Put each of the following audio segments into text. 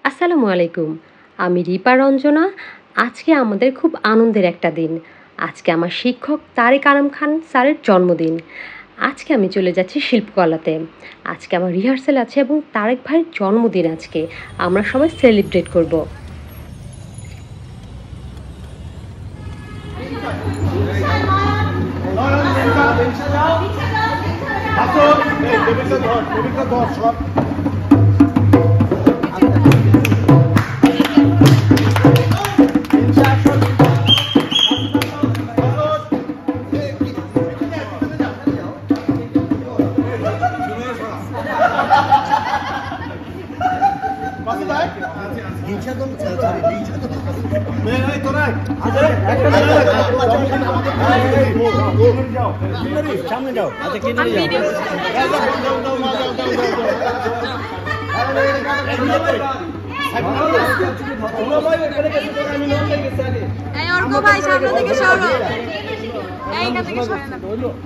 আসসালামু আলাইকুম। আমি রিপারঞ্জনা। আজকে আমাদের খুব আনন্দের একটা দিন। আজকে আমার শিক্ষক তারিক আনাম খান স্যারের জন্মদিন। আজকে আমি চলে যাচ্ছি শিল্পকলাতে। আজকে আমার রিহার্সাল আছে এবং তারেক ভাইয়ের জন্মদিন আজকে। আমরা সবাই সেলিব্রেট করব। সামনে যাও আচ্ছা কিনে যাও এই অর্ক ভাই সামনে থেকে সরো এইখান থেকে সরে না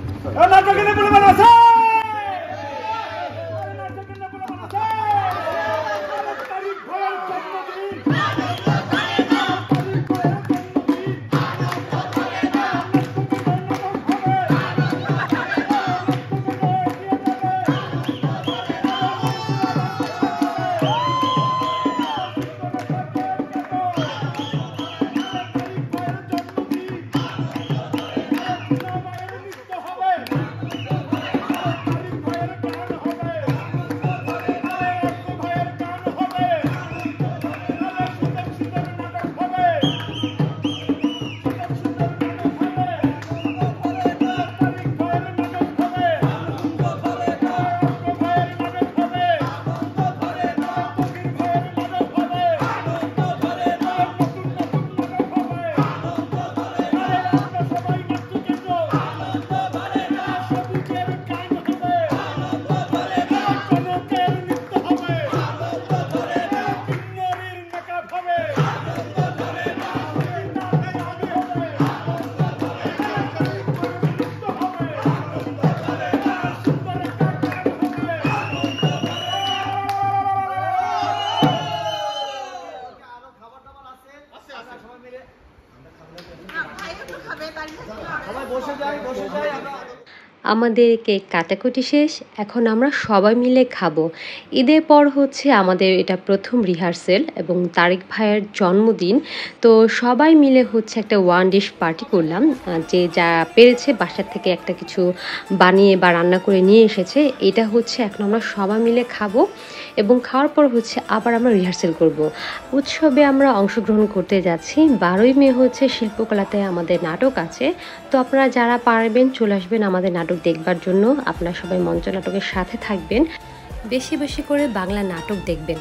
আমাদের কেক কাটাকুটি শেষ। এখন আমরা সবাই মিলে খাবো। ঈদের পর হচ্ছে আমাদের এটা প্রথম রিহার্সেল এবং তারিক ভাইয়ের জন্মদিন। তো সবাই মিলে হচ্ছে একটা ওয়ান ডিশ পার্টি করলাম। যে যা পেরেছে বাসার থেকে একটা কিছু বানিয়ে বা রান্না করে নিয়ে এসেছে। এটা হচ্ছে এখন আমরা সবাই মিলে খাবো এবং খাওয়ার পর হচ্ছে আবার আমরা রিহার্সেল করব। উৎসবে আমরা অংশগ্রহণ করতে যাচ্ছি। 12ই মে হচ্ছে শিল্পকলাতে আমাদের নাটক আছে। তো আপনারা যারা পারবেন চলে আসবেন আমাদের নাটক দেখবার জন্য। আপনারা সবাই মঞ্চ নাটকের সাথে থাকবেন, বেশি বেশি করে বাংলা নাটক দেখবেন।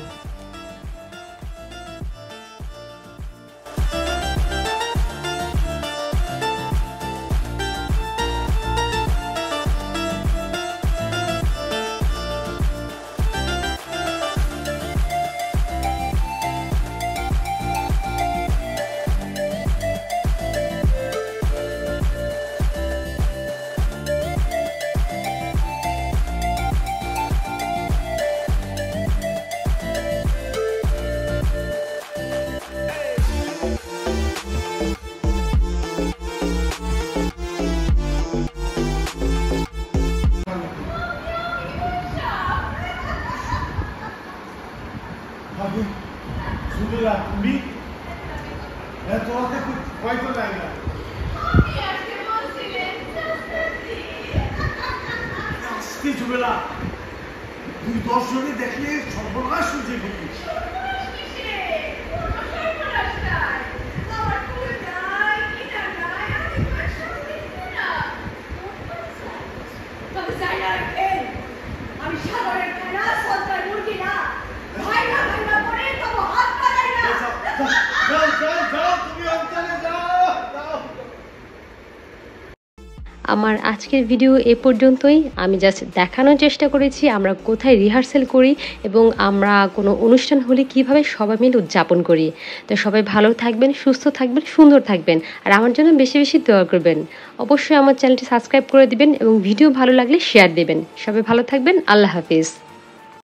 তুমি তোমাকে হয়তো লাগে না আজকে জুবেলা তুই 10 জনে দেখলে সর্বনাশ হয়ে যাবে। আমি সাগরের খানা সরকার মুরগি না ভাইরা ভাইরা করে তবে হাত পালাই না। যাও যাও যাও তুমি অন্তরে যাও যাও। আমার আজকের ভিডিও এ পর্যন্তই। আমি জাস্ট দেখানোর চেষ্টা করেছি আমরা কোথায় রিহার্সেল করি এবং আমরা কোনো অনুষ্ঠান হলে কিভাবে সবাই মিলে উদযাপন করি। তো সবাই ভালো থাকবেন, সুস্থ থাকবেন, সুন্দর থাকবেন আর আমার জন্য বেশি বেশি দোয়া করবেন। অবশ্যই আমার চ্যানেলটি সাবস্ক্রাইব করে দিবেন এবং ভিডিও ভালো লাগলে শেয়ার দেবেন। সবাই ভালো থাকবেন। আল্লাহ হাফিজ।